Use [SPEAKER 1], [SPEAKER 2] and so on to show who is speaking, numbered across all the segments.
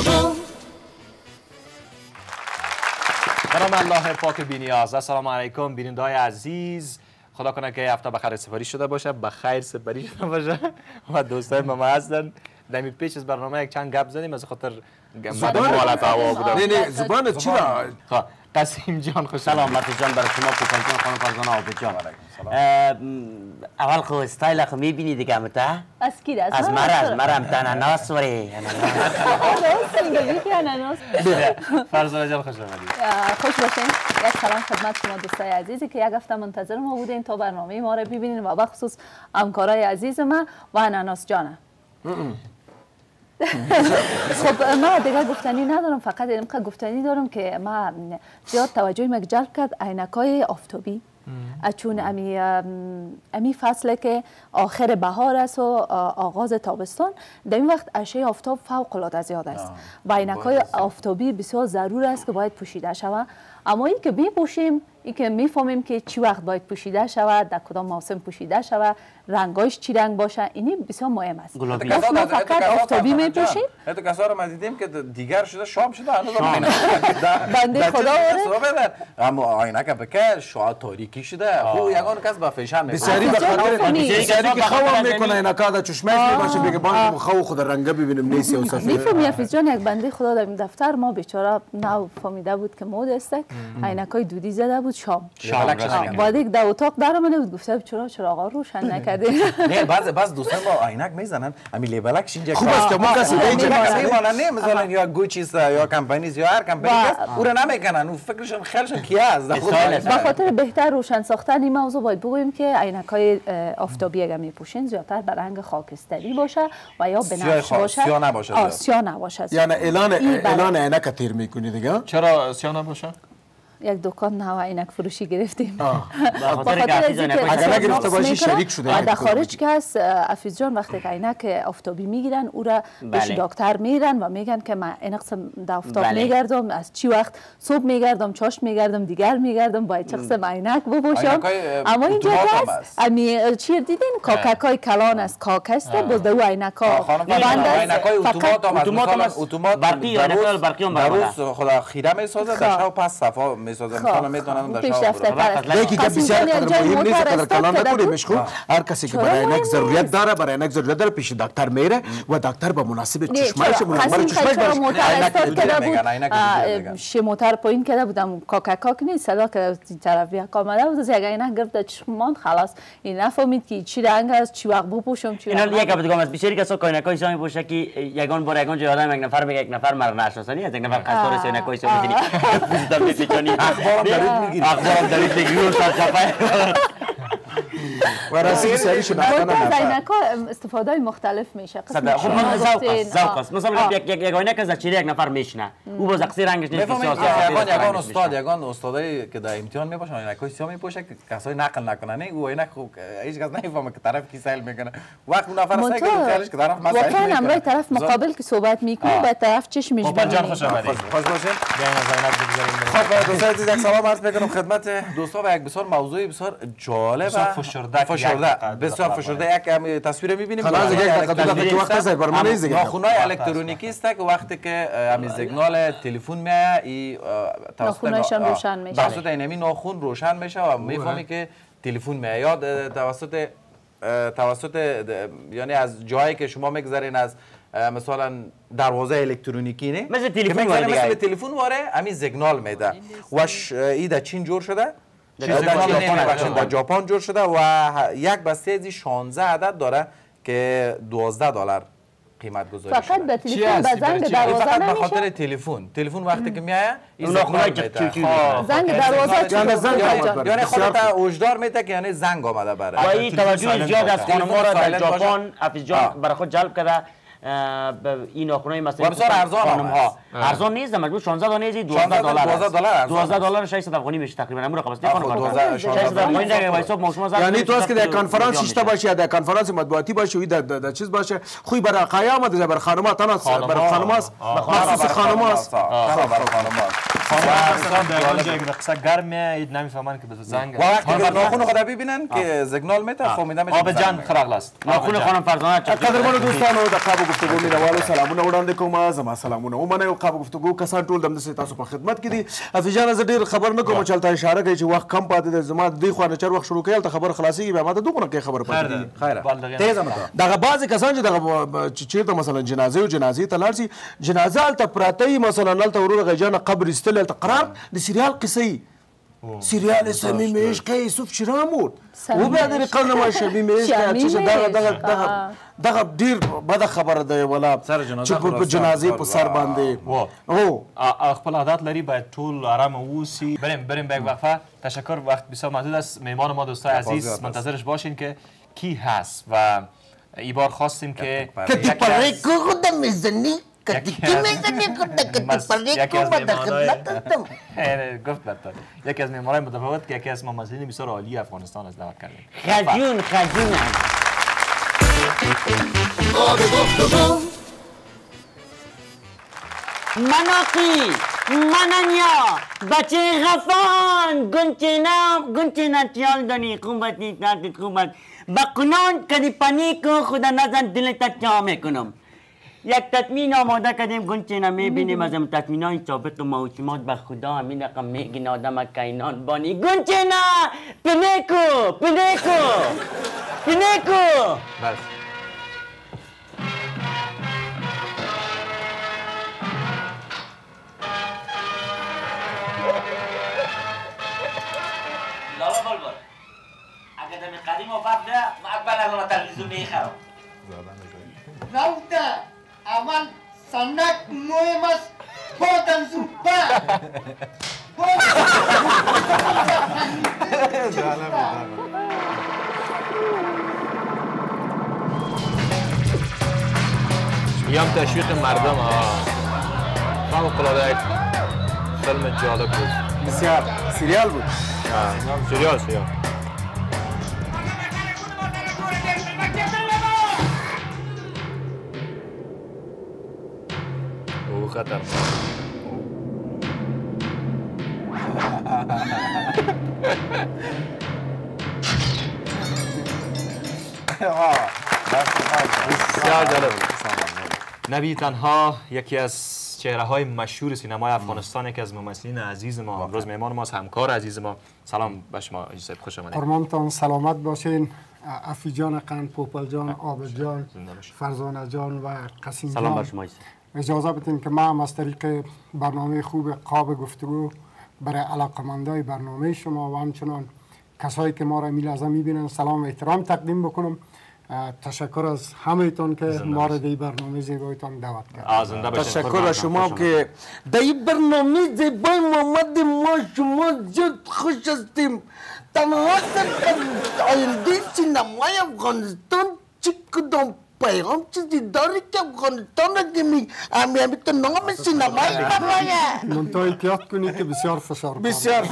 [SPEAKER 1] برام الله پاک بینیاز. السلام علیکم بیننده‌های عزیز. خدا کنه که هفته بخیر سپری شده باشه، بخیر سپری شده باشه و دوستای ما هستن. دمی پیش از برنامه یک چند گپ زدیم از خاطر حالت هوا بودم.
[SPEAKER 2] نه زبان چرا؟
[SPEAKER 1] خب قاسم جان خوش
[SPEAKER 3] سلام مرتی جان، برای شما کوپنجان خانم فرزانه آبی جان. اول خو استایل خو میبینی دیگه امتا؟
[SPEAKER 4] از کی ده؟
[SPEAKER 3] از مرم اناناس وری.
[SPEAKER 1] فرزانه جان خوش آمدید.
[SPEAKER 4] خوش باشین. یک سلام خدمت شما دوستای عزیزی که یک هفته منتظر ما بودین تا برنامه ما رو ببینین و به خصوص همکارای عزیز ما و اناناس جانه. خب ما دیگه گفتنی ندارم، فقط اینقدر گفتنی دارم که ما زیاد توجه ما جلب کرد عینکای آفتابی، چون امی فصله که آخر بهار است و آغاز تابستان، در این وقت اشعه آفتاب فوق العاده زیاد است و عینکای آفتابی بسیار ضرور است که باید پوشیده شود. اما این که میپوشیم، این که میفهمیم که چی وقت باید پوشیده شود، در کدام موسم پوشیده شود، رنگاش چی رنگ باشه، اینی بسیار مهم است. بس ما فقط آفتابی میپوشیم.
[SPEAKER 2] تو کسا رو ما دیدیم که دیگر شده شام شده هنوز
[SPEAKER 4] بنده خدا وره
[SPEAKER 2] اما عینک بکر شعاع تاریکی شده. خو یگان کس با فیشن میکنه.
[SPEAKER 5] بسیاری بسیاری که خواب میکنه عینکا دا چشمش میباشه بگه بانک خو خود رنگ ببینیم نیسی و سفید.
[SPEAKER 4] میفهمی حفیظ جان، یک بنده خدا در دفتر ما بیچاره نو فهمیده بود که مود است، عینکای دودی زده بود شام بعد یک در اتاق در آمده بود گفته چرا چراغا روشن نکردین؟
[SPEAKER 2] نه بعض دوستان با عینک میزنن امی لیبلکش اینجا
[SPEAKER 5] خوب است که ما کسی
[SPEAKER 2] نه مثلا یا گوچیست یا کمپانیز یا هر کمپانی او رو نمیکنن، او فکرشون خیالشون کیه است.
[SPEAKER 4] به خاطر بهتر روشن ساختن این موضوع باید بگوییم که عینکای آفتابی اگر میپوشین زیادتر به رنگ خاکستری باشه و یا بنفش باشه،
[SPEAKER 2] سیاه نباشه.
[SPEAKER 4] سیاه نباشه.
[SPEAKER 5] یعنی اعلان عینک تیر میکنی دیگه؟
[SPEAKER 1] چرا سیاه نباشه؟
[SPEAKER 4] یک دکان نو عینک فروشی گرفتیم.
[SPEAKER 5] اگر نگرفته باشی شریک شده.
[SPEAKER 4] در خارج که هست حفیظ جان وقتی که عینک آفتابی میگیرن او را پیش دکتر میرن و میگن که من این قسم در آفتاب میگردم، از چی وقت صبح میگردم، چاشت میگردم، دیگر میگردم، باید چه قسم عینک بپوشم. اما اینجا هست امی چی دیدین کاککای کلان است، کاک است باز دو عینکا
[SPEAKER 2] بند است. اتومات
[SPEAKER 3] برقی برقی هم
[SPEAKER 2] روز خدا خیره میسازه، در شب پس صفا مثلا میتونم در شب
[SPEAKER 5] یکی که بسیار قدر مهم نیست قدر کلان نکنیمش. خب هر کسی که برای عینک ضرورت داره، برای عینک ضرورت داره پیش دکتر میره و دکتر به مناسب چشمش مناسب چشمش
[SPEAKER 4] باشه. شموتر پایین کرده بودم کاک نیست، صدا که طرف بیا آمده بود، از یک عینک گرفت چشمان خلاص این نفهمید که چی رنگ است، چی وقت بپوشم، چی
[SPEAKER 3] اینا یک بگم از بیشتری کسا عینکای شامی پوشه که یگان بار یگان جای آدم یک نفر میگه یک نفر مرا نشناسانی، از یک نفر قصار عینکای شامی می‌بینی. اخبارم دارید میگیرید و سرچپه
[SPEAKER 5] و راستی بسیاری شده
[SPEAKER 4] از عینک‌ها استفاده مختلف میشه.
[SPEAKER 3] ذوق است. مثلا یک عینک از چیره یک نفر میشنه او باز اقصی رنگش نیست.
[SPEAKER 2] یگان استادایی که در امتحان میباشن عینکای سیاه میپوشه که کسای نقل نکنن، او عینک هیچ کس نمیفهمه که طرف کی سیل میکنه. وقت اون نفر سیل خیالش که طرف مسئله میکنه.
[SPEAKER 4] واقعا امروز طرف مقابل که صحبت میکنه به طرف چشمش
[SPEAKER 1] ببینید. خوش آمدید.
[SPEAKER 2] خوش باشین. بیاین از عینک بگذاریم. خب دوستان عزیز یک سلام عرض میکنم خدمت دوستان و یک بسیار موضوع بسیار جالب بسیار فشرده یک تصویر میبینیم.
[SPEAKER 5] خلاص یک دقیقه تو وقت زای برام نیست دیگه.
[SPEAKER 2] ناخونای الکترونیکی است که وقتی که همین سیگنال تلفن میاد ای
[SPEAKER 4] ناخونایشان روشن میشه.
[SPEAKER 2] توسط اینمی ناخون روشن میشه و میفهمی که تلفن میاد یا توسط یعنی از جایی که شما میگذارین از مثلا دروازه الکترونیکی نه
[SPEAKER 3] مثل تلفن واره دیگه
[SPEAKER 2] مثل تلفن واره همین سیگنال میده و ایده چین جور شده در ژاپن جور شده و یک بسته از 16 عدد داره که $12 قیمت گذاری شده.
[SPEAKER 4] فقط به تلفن زنگ دروازه
[SPEAKER 2] فقط
[SPEAKER 4] نمیشه.
[SPEAKER 2] به خاطر تلفن وقتی که میاد این
[SPEAKER 4] زنگ دروازه
[SPEAKER 2] یعنی خودت اوجدار میده که یعنی زنگ آمده برای
[SPEAKER 3] و این توجه زیاد از خانم‌ها را در ژاپن حفیظ جان برای خود جلب کرده. این ناخونای مثلا
[SPEAKER 2] بسیار ارزان
[SPEAKER 3] ارزان نیست، مجبور 16 دانه ازی $12 $12 600 افغانی میشه تقریبا همون رقم است. 600 افغانی دیگه وایس ما شما
[SPEAKER 5] یعنی تو است که در کنفرانس شیشته باشه یا در کنفرانس مطبوعاتی باشه و در چیز باشه خوی برای قیامت برای خانم‌ها تنها برای خانم‌ها مخصوص خانم‌ها
[SPEAKER 1] خانم جایی که قصه گرمه نمیفهمن که به زنگ
[SPEAKER 2] و وقتی که ناخون خدا ببینن که سیگنال میده فهمیده میشه
[SPEAKER 1] آب جان خرق است
[SPEAKER 3] ناخون خانم فرزانه
[SPEAKER 5] قدرمنو دوستانو د قاب گفتگو مینوالو سلامونه وړاندې کوم زما سلامونه ومنئ او قاب گفتگو کسان ټول دمدسې تاسو په خدمت کې دي افي جان زه ډېر خبر نه کوم چې هلته اشاره کوي چې وخت کم پاتې دی زما د دې خوا نه چر وخت شروع کوي هلته خبر خلاصېږي بیا ما ته دغونه کې خبر پاتې کېږي
[SPEAKER 2] خیره
[SPEAKER 5] تیزه مته دغه بعضې کسان چې دغه چېرته مثلا جنازې او جنازې ته لاړ شي جنازه هلته پراته وي مثلا هلته ورور هغې جانه قبر ایستلی هلته قرار د سریال قصه سریال صمیم عشق یوسف شیرامود و بیا د قلم شبیم عشق چې دغه ډیر بده خبره ده ولا چې په جنازې په سر باندې
[SPEAKER 1] او خپل عادت لري باید ټول آرام اوسي بریم به یک وقفه تشکر وقت بسیار محدود است مهمان ما دوستای عزیز منتظرش باشین که کی هست و این بار خواستیم که
[SPEAKER 5] یکی
[SPEAKER 1] از مهمانای متفاوت که یکی از ممثلین بسیار عالی افغانستان از دعوت کردیم
[SPEAKER 3] خجون مناقی منانیا بچه غفان گنچه تیال دانی خوبتی تاک خوبت بقنان کدی پنیک خدا نزن دلتا چا میکنم یک تطمین آماده کردیم گنچه میبینیم از هم تطمینای ثابت و موسیمات به خدا همین رقم میگین آدم کینان بانی گنچه نه پنیکو
[SPEAKER 1] بس
[SPEAKER 3] لالا بلبل اگر دمی قدیم و ببده معبل از اون تلویزیون میخرم
[SPEAKER 6] رفته اول سنک مهم است بادم زوبه
[SPEAKER 1] یام تشویق مردم فوق‌العاده فیلم جالب بود
[SPEAKER 5] بسیار سریال بود
[SPEAKER 1] سریال او خطرناک بسیار جالب نبی تنها یکی از چهره های مشهور سینمای افغانستان یکی از ممثلین عزیز ما امروز مهمان ماست همکار عزیز ما سلام به شما اجازه خوش آمدید
[SPEAKER 6] قربانتان سلامت باشین افی جان قند پوپل جان آب جان فرزانه جان و قسیم جان
[SPEAKER 3] سلام بر شما
[SPEAKER 6] اجازه بدین که ما هم از طریق برنامه خوب قاب گفتگو برای علاقمندای برنامه شما و همچنان کسایی که ما را میلحظه میبینن سلام و احترام تقدیم بکنم تشکر از همه تان که ما را در برنامه زیبایتان دعوت کرد
[SPEAKER 5] تشکر از شما که در برنامه زیبای محمد ما شما زیاد خوش هستیم تنها آینده سینمای افغانستان چی کدام پیغام چیزی داری که افغانستان را که همی تو نام سینمای برایه
[SPEAKER 6] منطقه احتیاط کنید که بسیار فشار
[SPEAKER 5] بسیار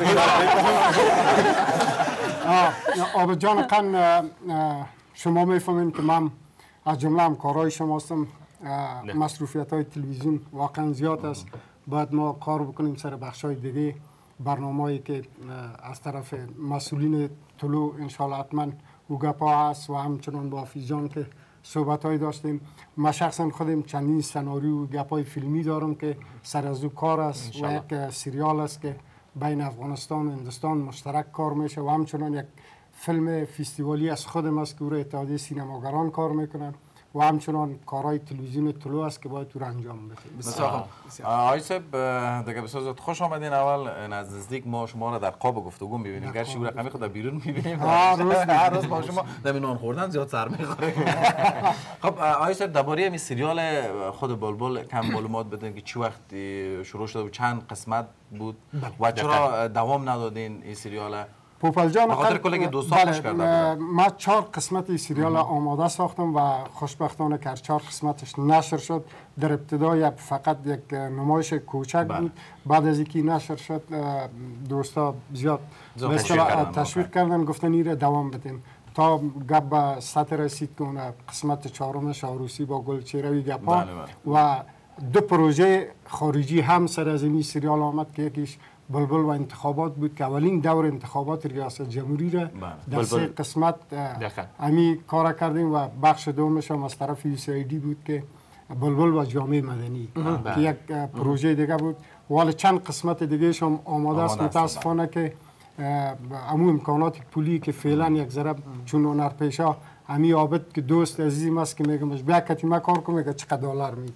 [SPEAKER 6] آب جان قند شما میفهمین که من از جمله همکارای شما هستم مصروفیت های تلویزیون واقعا زیاد است باید ما کار بکنیم سر بخش های دیگه برنامه‌ای که از طرف مسئولین طلوع انشاءالله حتما اوگپا هست و همچنان با افیز جان که صحبت های داشتیم ما شخصا خودم چندین سناریو و گپای فیلمی دارم که سر از او کار است و یک سریال است که بین افغانستان و هندوستان مشترک کار میشه و همچنان یک فیلم فستیوالی از خودم است که او را اتحادیه سینماگران کار میکنن و همچنان کارهای تلویزیون طلوع است که باید تو انجام بده.
[SPEAKER 2] بسیار خوب. آقای صاحب دیگه بسیار زیاد خوش آمدین. اول از نزدیک ما شما را در قاب گفتگو می‌بینیم. گرچه او رقمی خود در بیرون می‌بینیم. هر روز با شما در نان خوردن زیاد سر می‌خوره. خب آقای صاحب درباره این سریال خود بلبل کم معلومات بدین که چی وقت شروع شده و چند قسمت بود و چرا دوام ندادین این سریال؟
[SPEAKER 6] پوپل جان
[SPEAKER 2] بخاطر کلی دوستانش کرده
[SPEAKER 6] ما 4 قسمت سریال آماده ساختم و خوشبختانه که 4 قسمتش نشر شد. در ابتدا فقط یک نمایش کوچک بود. بعد از اینکه نشر شد دوستا زیاد تشویق کردن گفتن این دوام بدیم تا گپ به سطح رسید که اون قسمت 4 شاهروسی با گلچهروی گپا و دو پروژه خارجی هم سر از این سریال آمد که یکیش بلبل و انتخابات بود که اولین دور انتخابات ریاست جمهوری را در 3 قسمت امی کار کردیم و بخش دومش هم از طرف USAID بود که بلبل و جامعه مدنی که یک پروژه دیگه بود. ولی چند قسمت دیگه هم آماده است. متاسفانه که امو امکانات پولی که فعلا یک ذره چون هنرپیشا امی عابد که دوست عزیزم است که میگم بیا کتیمه کار کنم میگه چقدر دلار میدی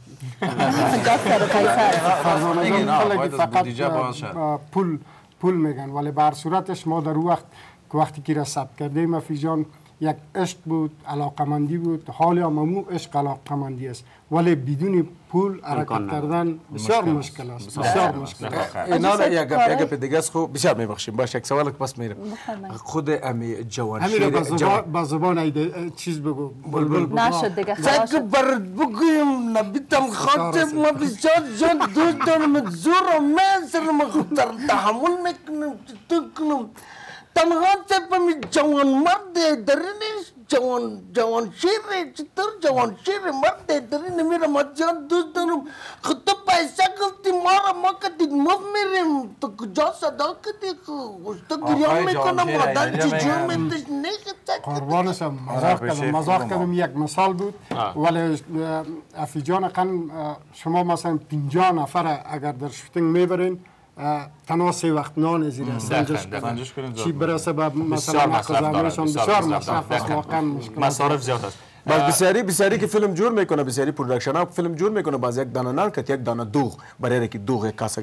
[SPEAKER 6] پول میگن. ولی بر صورتش ما در وقتی که رسب کردیم افی جان یک عشق بود، علاقمندی بود. حال امو عشق علاقمندی است ولی بدون پول حرکت کردن بسیار مشکل است. بسیار مشکل است.
[SPEAKER 5] اینا یک گپ دیگه است. خب بسیار میبخشیم. باشه یک سوال پس میرم. خود امی جوانشیر
[SPEAKER 6] با زبان چیز بگو بلبل
[SPEAKER 4] نشد دیگه
[SPEAKER 5] چک برد بگویم نبیتم خاطب ما بسیار جان دوست دارم زور و من خطر تحمل میکنم تو کنم تنها سپمی جوان مرد درینش جوان شیره چطور جوان شیره مرد درینه میرم جان دوست دارم خود تو پیسه گفتی ما کدید مف میریم تو کجا صدا کدی تو گریان میکنم مادر چجور میتش نیخت
[SPEAKER 6] قربانشم مزاق کردم یک مثال بود. ولی افی جان شما مثلا 50 نفر اگر در شوتینگ میبرین تنها 3 وقت نان زیر سنجش کنید چی برسه به مثلا مخزنشون بسیار مصرف است. واقعا
[SPEAKER 1] مصارف زیاد است.
[SPEAKER 5] باز بسیاری که فیلم جور میکنه، بسیاری پروداکشن ها فیلم جور میکنه، باز یک دانه نان که یک دانه دوغ برای که دوغ کاسه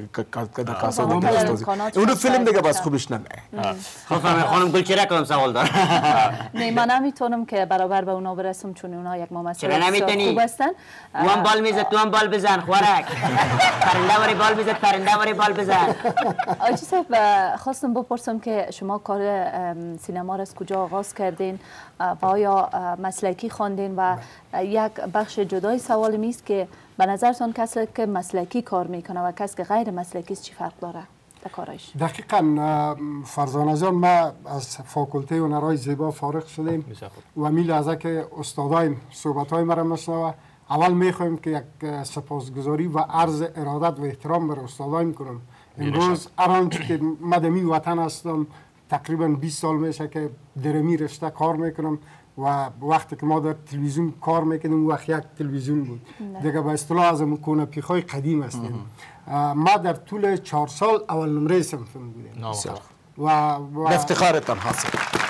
[SPEAKER 5] اون فیلم دیگه باز خوبش نمیه.
[SPEAKER 3] خانم گل چرا کنم سوال دارم.
[SPEAKER 4] نه من نمیتونم که برابر به اونا برسم چون اونا یک ممثل خوب هستن.
[SPEAKER 3] تو هم بال میزد تو هم بال بزن خوارک. پرنده وری بال میزد پرنده وری بال بزن.
[SPEAKER 4] آقای صاحب خواستم بپرسم که شما کار سینما را از کجا آغاز کردین و آیا مسلکی خواندین و یک بخش جدای سوال میست که به نظرتان کسی که مسلکی کار میکنه و کسی که غیر مسلکی چی فرق داره در کارش؟
[SPEAKER 6] دقیقاً فرزانه جان ما از فاکولته هنرهای زیبا فارغ شدیم و می لحظه که استادای صحبت‌های ما را میشنوه اول میخوایم که یک سپاسگزاری و عرض ارادت و احترام بر استادای میکنم. امروز آرانچه که مدمی وطن هستم تقریبا 20 سال میشه که درمی رشته کار میکنم و وقتی که ما در تلویزیون کار میکنیم وقت یک تلویزیون بود دیگه به اصطلاح از مکونه پیخای قدیم هستیم. ما در طول 4 سال اول نمره صنف بودیم و
[SPEAKER 5] افتخارتان حاصل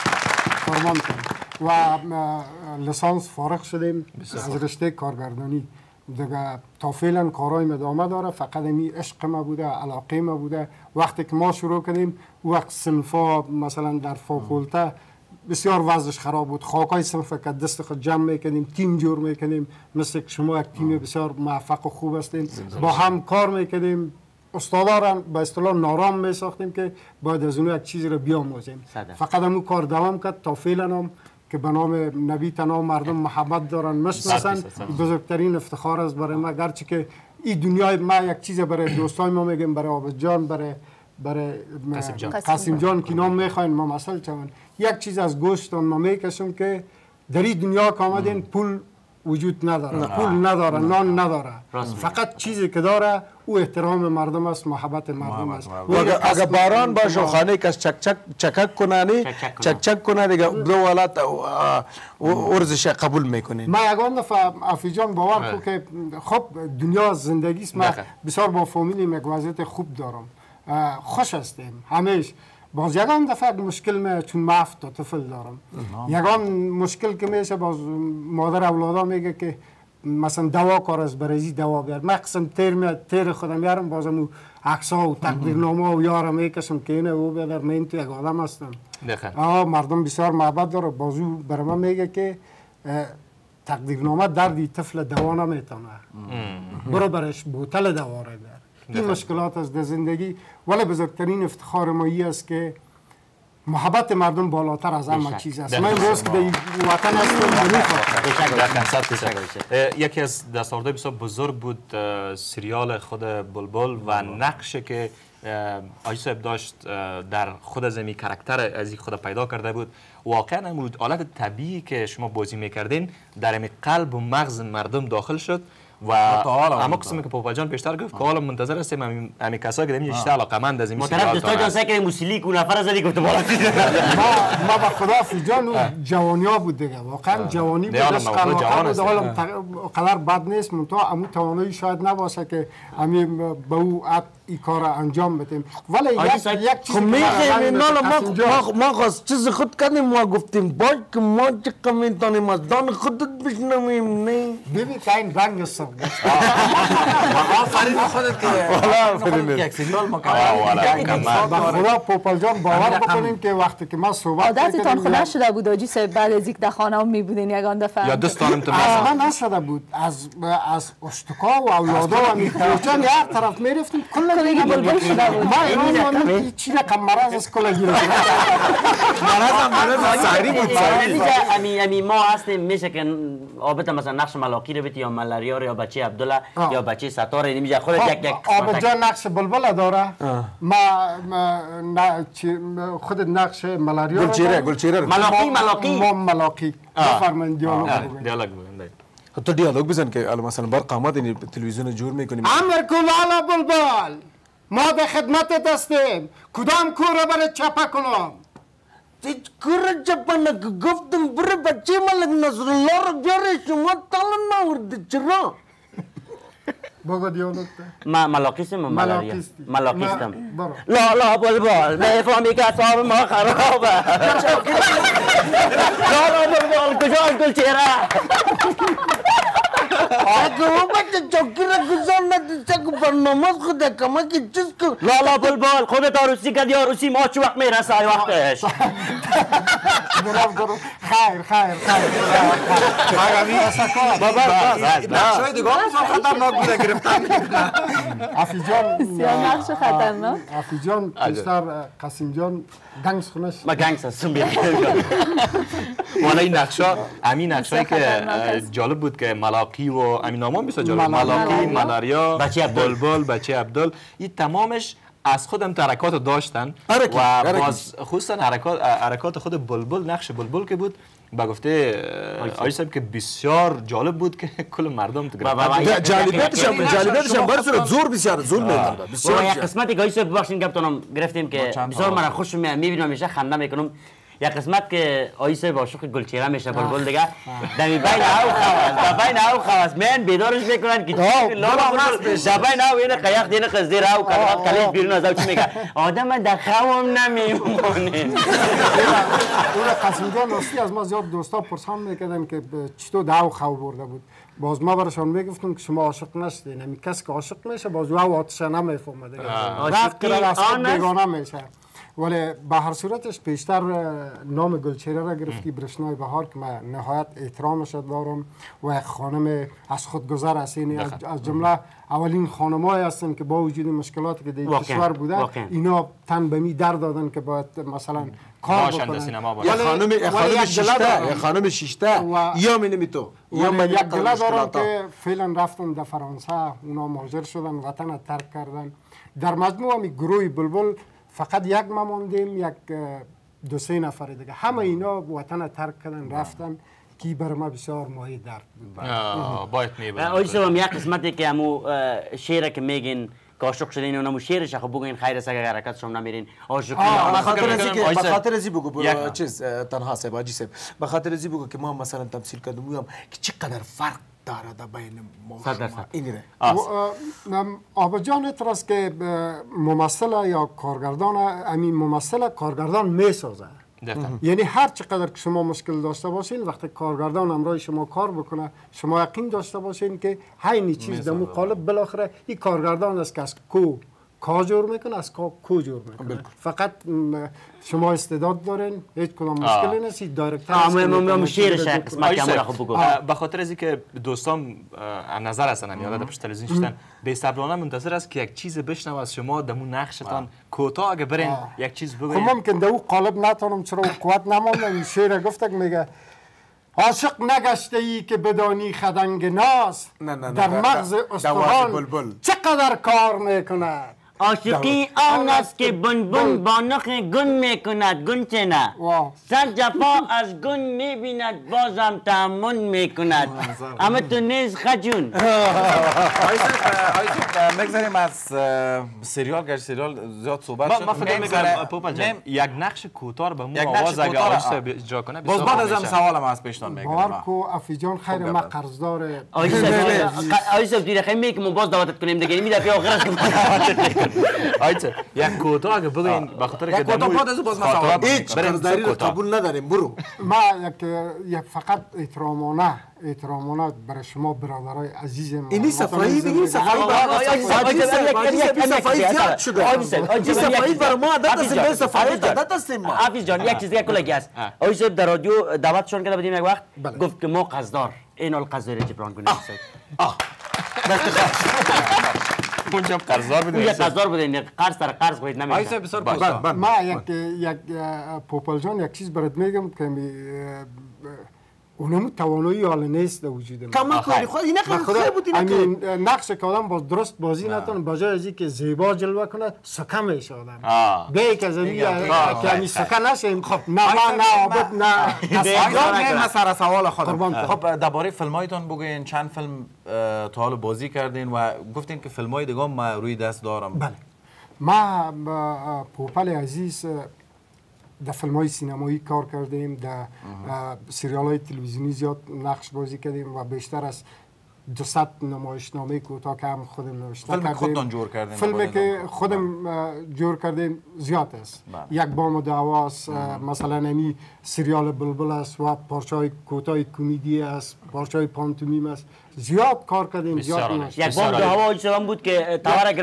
[SPEAKER 6] و لیسانس فارغ شدیم از رشته کارگردانی دیگه. تا فعلا کارهای ادامه داره. فقط می عشق ما بوده، علاقه ما بوده. وقتی که ما شروع کردیم وقت صنفا مثلا در فاکولته بسیار وضعش خراب بود. خاکای صنف که دست خود جمع میکنیم تیم جور میکنیم مثل که شما یک تیم بسیار موفق و خوب هستین با هم کار میکنیم. استادا را به اصطلاح نارام میساختیم که باید از اون یک چیزی را بیاموزیم. فقط همون کار دوام کرد تا فعلا هم که به نام نبی تنها مردم محبت دارن میشناسن. بزرگترین افتخار است برای ما. گرچه که این دنیای ما یک چیز برای دوستای ما میگیم، برای عابد جان، برای قاسم جان که نام میخواین ما مثلا چون یک چیز از گوشتان ما میکشم که در این دنیا که آمدین پول وجود نداره، پول نداره، نان نداره. فقط چیزی که داره او احترام مردم است، محبت مردم است.
[SPEAKER 5] اگر باران باشه و خانه کس چکک کنه دیگه دو حالت ارزش قبول میکنین.
[SPEAKER 6] ما یگان دفعه افی جان باور کن که خب دنیا زندگی است. ما بسیار با فامیلی یک وضعیت خوب دارم، خوش هستیم همیشه. باز یگان دفعه مشکل می چون ما 7 تا طفل دارم. یگان مشکل که میشه باز مادر اولادا میگه که مثلا دوا کار از برزی دوا بیار. من قسم تیر خودم میارم بازم عکس‌ها و تقدیرنامه و یارم میکشم که اینه او بیادر من تو یک آدم هستم. مردم بسیار محبت داره. بازو برای من میگه که تقدیرنامه دردی طفل دوا نمیتونه، برو برش بوتل دوا را بیار. این مشکلات از در زندگی. ولی بزرگترین افتخار ما است که محبت مردم بالاتر از همه چیز است. من امروز که در وطن هستم
[SPEAKER 1] یکی از دستاوردهای بسیار بزرگ بود سریال خود بلبل و نقشی که آقای صاحب داشت در خود از این کاراکتر از خود پیدا کرده بود. واقعا همون حالت طبیعی که شما بازی میکردین در این قلب و مغز مردم داخل شد و اما قسمی که پوپا جان پیشتر گفت که حالا منتظر هستیم همین کسایی که دمیش علاقمند از این
[SPEAKER 3] طرف دوستا جان سعی کردیم موسیلی کو نفر زدی گفت بالا
[SPEAKER 6] ما با خدا فیجان جوانیا بود دیگه واقعا جوانی بود حالا قدر بد نیست منتها عمو توانایی شاید نباشه که همین به او این کار انجام بدیم ولی یک چیز
[SPEAKER 5] ما خواست چیز خود کردیم ما گفتیم باید که ما چه کمیتانیم از دان خودت بشنویم نه
[SPEAKER 6] ببین که این رنگ سر
[SPEAKER 2] آفرین خودت که یک سیگنال ما
[SPEAKER 6] با خدا پوپل جان باور بکنیم که وقتی که ما صحبت
[SPEAKER 4] عادتتان خود نشده بود آجی صاحب بعد از یک در خانه هم میبودین یگان دفعه
[SPEAKER 1] یا دستانم تو
[SPEAKER 6] اصلا نشده بود از اشتکا و اولادا و میخوچان هر طرف میرفتیم
[SPEAKER 4] کلگی بلبل شده بود
[SPEAKER 6] ما ایران چی رقم مرض از کلگی رو
[SPEAKER 5] مرض سعری بود
[SPEAKER 3] امی ما هستیم میشه که آبت مثلا نقش ملاقی رو بیتی یا ملاریا رو یا بچه عبدالله یا بچه ستار نمیشه خودت یک
[SPEAKER 6] آبجان نقش بلبل داره ما خودت نقش ملاریا
[SPEAKER 5] گلچیره
[SPEAKER 6] ملاقی بفرمایید
[SPEAKER 1] دیالوگ بگن
[SPEAKER 5] تو دیالوگ بزن که مثلا بار قامت این تلویزیون جور میکنیم
[SPEAKER 6] امر کن والا بلبل ما به خدمتت هستیم کدام کور رو برای چپه کنم
[SPEAKER 5] هیچ کور چپه نکن گفتم برای بچه ملک نصرالله رو بیاره شما تالن نورده چرا
[SPEAKER 6] بگو دیالوگ
[SPEAKER 3] ملاقیستم ملاریا ملاقیستم
[SPEAKER 6] برو
[SPEAKER 3] لا بلبل میفهمی که اصاب ما خرابه لا بلبل کجا گلچهره
[SPEAKER 5] اگه او بچه چوکی را گذار ندیسته که برنامه خود کمکی چیز کن
[SPEAKER 3] لا بلبل خودت عروسی کردی عروسی ما چه وقت میرسه ای وقتش
[SPEAKER 6] برو خیر
[SPEAKER 2] نقشای دیگه هم خطرناک بوده گرفتن
[SPEAKER 4] بسیار نقش خطرناک
[SPEAKER 6] افی جان بیشتر قاسم جان گنگس خونش
[SPEAKER 3] ما گنگس هستم بیار
[SPEAKER 1] والا این نقشا همین نقشایی که جالب بود که ملاقی و همین نامان بسیار جالب ملاقی ملاریا بلبل بچه عبدال این تمامش از خودم حرکات داشتن و باز خصوصا حرکات خود بلبل نقش بلبل که بود با گفته آقای صاحب که بسیار جالب بود که کل مردم تو گرفت
[SPEAKER 5] جالبیتش هم برسونه زور بسیار زور میدن
[SPEAKER 3] بسیار یک قسمتی که آقای صاحب ببخشید گفتم گرفتیم که بسیار من خوش میبینم میشه خنده میکنم یک قسمت که آقای صاحب عاشق گلچهره میشه بلبل دیگه در بین او خواست من بیدارش میکنن که در بین او اینه قیق دینه قزدیر او کلیش بیرون از او چی میگه آدم در خوام نمیمونه
[SPEAKER 6] اون قاسم جان راستی از ما زیاد دوستا پرسان میکردن که چطور دعو خو برده بود باز ما برشان میگفتم که شما عاشق نشدین همین کس که عاشق میشه باز او آتشه نمیفهمه دیگه رفت کرده از خود بیگانه میشه ولی به هر صورتش پیشتر نام گلچهره را گرفتی برشنای بهار که من نهایت احترامش دارم و خانم از خودگذر هستین از جمله اولین خانمایی هستن که با وجود مشکلاتی که در کشور بوده اینا تن به می در دادن که باید مثلا کار بکنن
[SPEAKER 5] یا خانم شیشته یا منمی تو
[SPEAKER 6] یا من یک گله دارم که فعلا رفتن در فرانسه اونا مهاجر شدن وطن ترک کردن در مجموع می گروه بلبل فقط یک ما موندیم یک دو سه نفر دیگه همه اینا وطن ترک کردن رفتن کی بر ما بسیار مایه درد بود
[SPEAKER 1] باید میبینم
[SPEAKER 3] آقای صاحب یک قسمتی که همو شعر که میگین که عاشق شدین اونمو شعرش خب بگین خیر است اگر حرکت شما نمیرین عاشق
[SPEAKER 5] بخاطر ازی بگو چیز تنها صاحب حاجی صاحب بخاطر ازی بگو که ما مثلا تمثیل کردم که چقدر فرق داره در بین ما اینه
[SPEAKER 6] آبجان اعتراض که ممثل یا کارگردان همین ممثل کارگردان میسازه یعنی هر چقدر که شما مشکل داشته باشین وقتی کارگردان همراه شما کار بکنه شما یقین داشته باشین که همین چیز در مقالب بالاخره این کارگردان است که از کا جور میکنه از کو جور میکنه فقط شما استعداد دارین هیچ کدام مشکلی نیست
[SPEAKER 3] دایرکتور شعرش قسمت کامل خوب بگو
[SPEAKER 1] به خاطر از اینکه دوستان نظر هستن یاد پشت تلویزیون شدن به صبرانه منتظر است که یک چیز بشنوه از شما دمون نقشتان کوتاه اگه برین یک چیز بگوین
[SPEAKER 6] خب ممکن دو قالب نتونم چرا قوت نموندم شعر گفته میگه عاشق نگشته ای که بدانی خدنگ ناز در مغز استخوان چقدر کار میکنه
[SPEAKER 3] عاشقی آن است که بنبن با نخ گل میکند گنچه نه سر جفا از گل میبیند بازم تأمن میکند اما تو نیز خجون.
[SPEAKER 2] مگذاریم از سریال گشت سریال زیاد صحبت شد.
[SPEAKER 1] ما فکر می‌کنم پوپل جان یک نقش کوتاه به مو آواز اگه آجسته اجرا کنه
[SPEAKER 2] باز بعد ازم سوالم از پیشتان میگم
[SPEAKER 6] بارکو افیجان خیر ما قرضدار
[SPEAKER 3] آیسا دیره خیلی که باز دعوتت کنیم دیگه میده بیا آخر است
[SPEAKER 1] آیسا یک کوتاه اگه بگین به خاطر که
[SPEAKER 2] کوتاه بعد از باز ما سوال
[SPEAKER 5] هیچ قرضداری رو قبول نداریم برو.
[SPEAKER 6] ما یک فقط احترامانه برای شما برادرای عزیزم
[SPEAKER 5] اینی صفایی دیگه صفایی زیاد شده. این صفایی برای ما عادت است به صفایی عادت است ما.
[SPEAKER 3] حافظ جان یک چیز دیگه کلگی است. آیسا در رادیو دعوتشون کرده بودیم یک وقت گفت که ما قرضدار این القرضدار جبران کنیم.
[SPEAKER 1] اونجا قرضدار بودیم.
[SPEAKER 3] اونجا قرضدار بودیم قرض سر قرض خودت نمیشه.
[SPEAKER 2] آیسا بسیار باشه.
[SPEAKER 6] ما یک پوپل جان یک چیز برات میگم که اونم توانایی حال نیست در وجود ما.
[SPEAKER 5] کما کاری خود اینا خیلی بود اینا
[SPEAKER 6] نقش که آدم با درست بازی نتونه بجای از اینکه زیبا جلوه کنه سکه میشه آدم. به که زمین که همین سکه نشه خب نه آباد نه
[SPEAKER 2] سر سوال خودم. خب درباره فیلمایتون بگوین چند فیلم تا حالا بازی کردین و گفتین که فیلمای دیگه ما روی دست دارم.
[SPEAKER 6] بله. ما پوپل عزیز در فیلم های سینمایی کار کردیم، در سریال های تلویزیونی زیاد نقش بازی کردیم و بیشتر از 200 نمایشنامه کوتاه که هم خودم نوشته کردیم.
[SPEAKER 2] فیلم خودتون جور کردیم؟
[SPEAKER 6] فیلمی که خودم جور کردیم زیاد است. یک بام دعواست، مثلا نمی سریال بلبل است و پارچه های کوتاه کمدی است، پارچه های پانتومیم است. زیاد کار کردیم، زیاد نوشته.
[SPEAKER 3] یک بام دعوا اون بود که تاور